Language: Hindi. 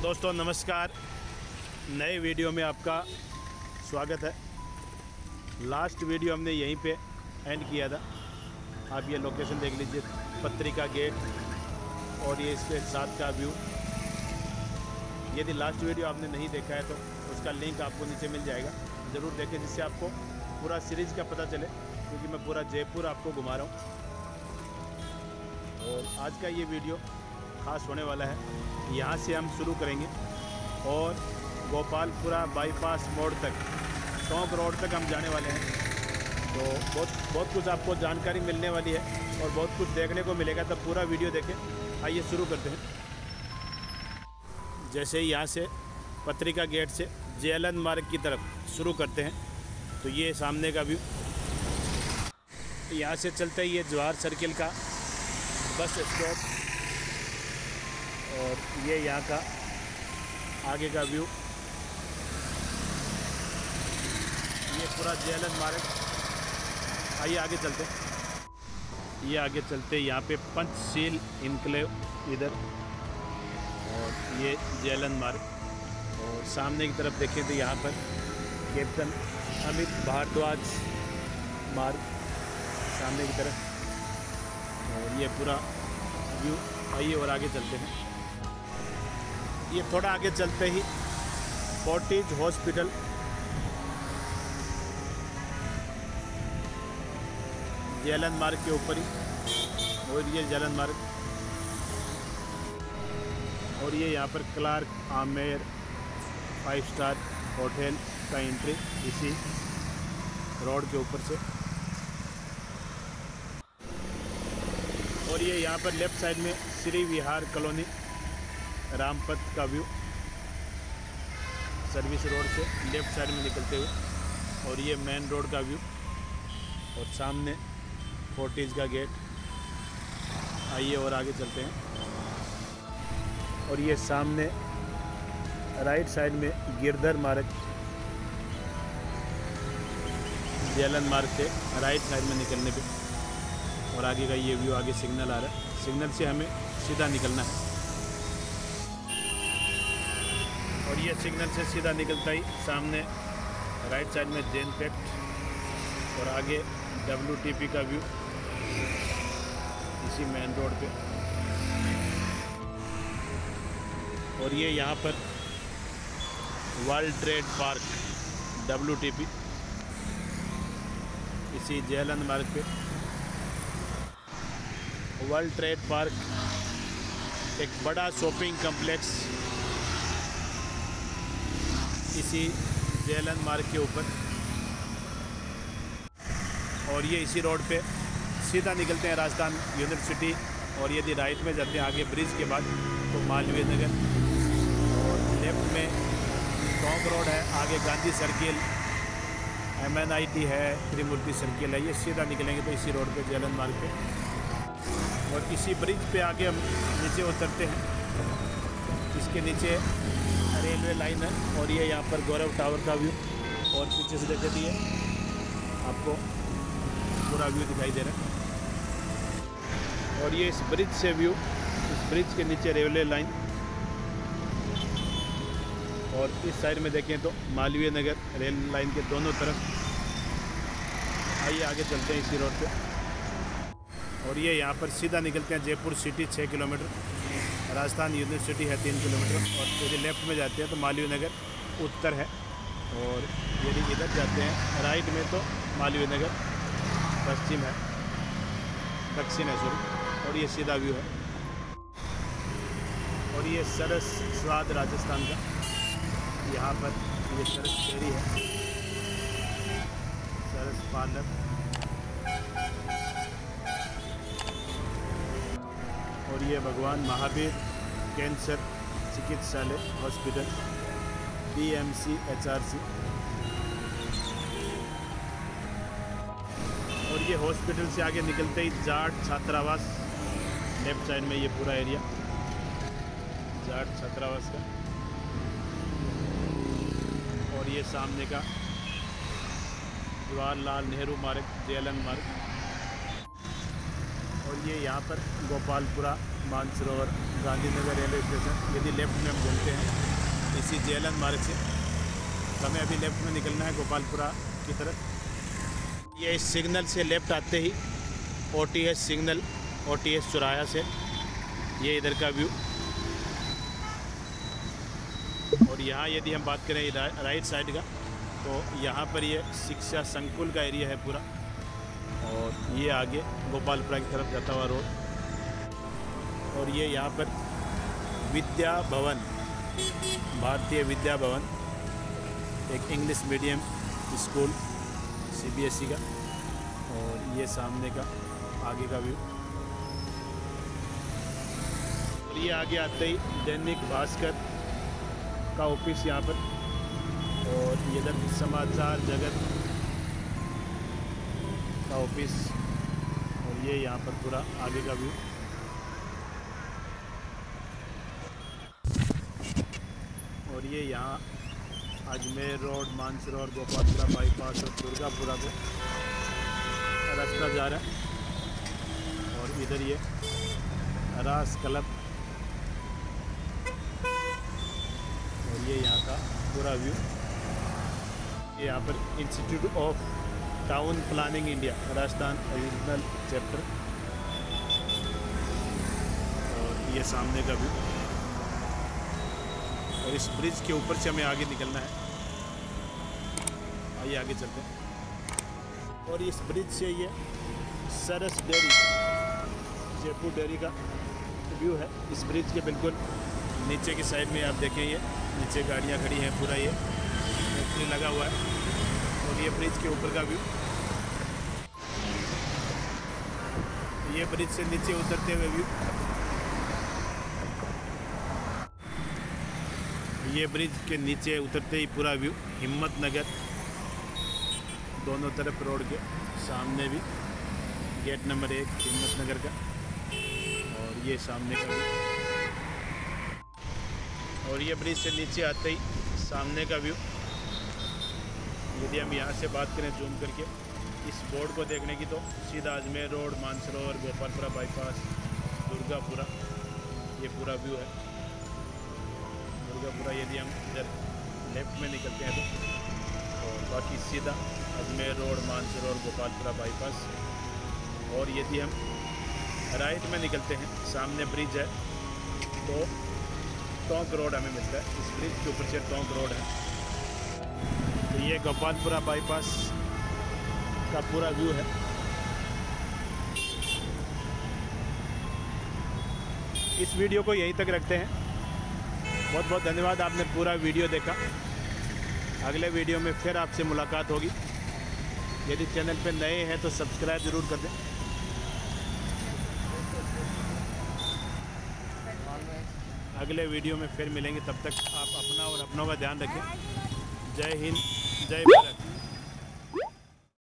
दोस्तों नमस्कार, नए वीडियो में आपका स्वागत है। लास्ट वीडियो हमने यहीं पे एंड किया था। आप ये लोकेशन देख लीजिए, पत्रिका गेट, और ये इसके साथ का व्यू। यदि लास्ट वीडियो आपने नहीं देखा है तो उसका लिंक आपको नीचे मिल जाएगा, ज़रूर देखें, जिससे आपको पूरा सीरीज़ का पता चले, क्योंकि मैं पूरा जयपुर आपको घुमा रहा हूँ। और आज का ये वीडियो ख़ास होने वाला है। यहाँ से हम शुरू करेंगे और गोपालपुरा बाईपास मोड़ तक, टोंक रोड तक हम जाने वाले हैं। तो बहुत कुछ आपको जानकारी मिलने वाली है और बहुत कुछ देखने को मिलेगा, तब पूरा वीडियो देखें। आइए शुरू करते हैं। जैसे ही यहाँ से पत्रिका गेट से जेलन मार्ग की तरफ शुरू करते हैं, तो ये सामने का व्यू। यहाँ से चलते ही ये जवाहर सर्किल का बस स्टॉप, और ये यहाँ का आगे का व्यू। ये पूरा जेलन मार्ग। आइए आगे चलते हैं। ये आगे चलते यहाँ पे पंचशील इनक्लेव इधर, और ये जेलन मार्ग। और सामने की तरफ देखें तो यहाँ पर कैप्टन अमित भारद्वाज मार्ग सामने की तरफ, और ये पूरा व्यू। आइए और आगे चलते हैं। ये थोड़ा आगे चलते ही फोर्टिज हॉस्पिटल, जेलन मार्ग के ऊपर ही, और ये जेलन मार्ग। और ये यहाँ पर क्लार्क आमेर 5 स्टार होटल का एंट्री इसी रोड के ऊपर से। और ये यहाँ पर लेफ्ट साइड में श्री विहार कॉलोनी रामपथ का व्यू, सर्विस रोड से लेफ्ट साइड में निकलते हुए। और ये मेन रोड का व्यू, और सामने फोर्टिज का गेट। आइए और आगे चलते हैं। और ये सामने राइट साइड में गिरधर मार्ग, जेलन मार्ग से राइट साइड में निकलने पे, और आगे का ये व्यू। आगे सिग्नल आ रहा है, सिग्नल से हमें सीधा निकलना है। और ये सिग्नल से सीधा निकलता ही सामने राइट साइड में जैन पेक्ट, और आगे WTP का व्यू इसी मेन रोड पे। और ये यहाँ पर वर्ल्ड ट्रेड पार्क WTP इसी जेलन मार्ग पे। वर्ल्ड ट्रेड पार्क एक बड़ा शॉपिंग कम्प्लेक्स इसी जेलन मार्ग के ऊपर। और ये इसी रोड पे सीधा निकलते हैं राजस्थान यूनिवर्सिटी, और यदि राइट में जाते हैं आगे ब्रिज के बाद तो मालवीय नगर, और लेफ्ट में टोंक रोड है, आगे गांधी सर्किल, MNIT है, त्रिमूर्ति सर्किल है। ये सीधा निकलेंगे तो इसी रोड पे जेलन मार्ग पे, और इसी ब्रिज पे आगे हम नीचे उतरते हैं। इसके नीचे रेलवे लाइन है, और ये यहाँ पर गौरव टावर का व्यू, और पीछे से देखे दिए आपको पूरा व्यू दिखाई दे रहा है। और ये इस ब्रिज से व्यू, इस ब्रिज के नीचे रेलवे लाइन, और इस साइड में देखें तो मालवीय नगर रेल लाइन के दोनों तरफ। आइए आगे चलते हैं इसी रोड पे। और ये यहाँ पर सीधा निकलते हैं Jaipur city 6 kilometre, Rajasthan university है 3 किलोमीटर, और यदि लेफ्ट में जाते हैं तो मालवीय नगर उत्तर है, और यदि इधर जाते हैं राइट में तो मालवीय नगर पश्चिम है, दक्षिण है सॉरी। और ये सीधा व्यू है। और ये सरस स्वाद राजस्थान का, यहाँ पर ये सरस डेयरी है, सरस पार्लर। और ये भगवान महावीर कैंसर चिकित्सालय हॉस्पिटल BMC HRC। और ये हॉस्पिटल से आगे निकलते ही जाट छात्रावास, लेफ्ट साइड में ये पूरा एरिया जाट छात्रावास का। और ये सामने का जवाहरलाल नेहरू मार्ग, जेलन मार्ग। और ये यहाँ पर गोपालपुरा मानसरोवर गांधीनगर रेलवे स्टेशन। यदि लेफ़्ट में हम घूमते हैं इसी जेलन मार्ग से, तो हमें अभी लेफ़्ट में निकलना है गोपालपुरा की तरफ। ये इस सिग्नल से लेफ़्ट आते ही OTS सिग्नल, OTS चौराहा से ये इधर का व्यू। और यहाँ यदि हम बात करें राइट साइड का, तो यहाँ पर ये शिक्षा संकुल का एरिया है पूरा, और ये आगे गोपालपुरा की तरफ जाता हुआ रोड। और ये यहाँ पर विद्या भवन, भारतीय विद्या भवन, एक इंग्लिश मीडियम स्कूल CBSE का। और ये सामने का आगे का व्यू। और ये आगे आते ही दैनिक भास्कर का ऑफिस यहाँ पर, और इधर समाचार जगत का ऑफिस। और ये यहाँ पर पूरा आगे का व्यू। और ये यहाँ अजमेर रोड, मानसरोवर, गोपालपुरा बाईपास और दुर्गापुरा को रास्ता जा रहा है। और इधर ये रास क्लब, और ये यहाँ का पूरा व्यू। ये यहाँ पर institute of town planning India, Rajasthan regional chapter. और ये सामने का व्यू। और इस ब्रिज के ऊपर से हमें आगे निकलना है। आइए आगे चलते हैं। और इस ब्रिज से ये सरस डेयरी, जयपुर डेयरी का व्यू है। इस ब्रिज के बिल्कुल नीचे की साइड में आप देखें, ये नीचे गाड़ियाँ खड़ी हैं, पूरा ये फैक्ट्री लगा हुआ है। और ये ब्रिज के ऊपर का व्यू। ये ब्रिज से नीचे उतरते हुए व्यू। ये ब्रिज के नीचे उतरते ही पूरा व्यू। हिम्मतनगर, दोनों तरफ रोड के सामने भी गेट नंबर 1 हिम्मतनगर का। और ये सामने का व्यू। और ये ब्रिज से नीचे आते ही सामने का व्यू। यदि हम यहाँ से बात करें जूम करके इस बोर्ड को देखने की, तो सीधा अजमेर रोड, मानसरोवर, गोपालपुरा बाईपास, दुर्गापुरा, ये पूरा व्यू है दुर्गापुरा। यदि हम इधर लेफ्ट में निकलते हैं तो, और बाकी सीधा अजमेर रोड, मानसरोवर, गोपालपुरा बाईपास। और यदि हम राइट में निकलते हैं, सामने ब्रिज है, तो टोंक रोड हमें मिलता है। इस ब्रिज के ऊपर से टोंक रोड है। तो ये गोपालपुरा बाईपास का पूरा व्यू है। इस वीडियो को यहीं तक रखते हैं। बहुत बहुत धन्यवाद, आपने पूरा वीडियो देखा। अगले वीडियो में फिर आपसे मुलाकात होगी। यदि चैनल पर नए हैं तो सब्सक्राइब ज़रूर कर दें। अगले वीडियो में फिर मिलेंगे, तब तक आप अपना और अपनों का ध्यान रखें। जय हिंद, जय भारत।